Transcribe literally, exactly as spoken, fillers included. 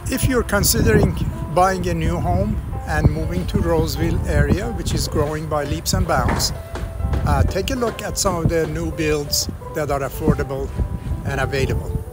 If you're considering buying a new home and moving to Roseville area, which is growing by leaps and bounds, uh, take a look at some of the new builds that are affordable and available.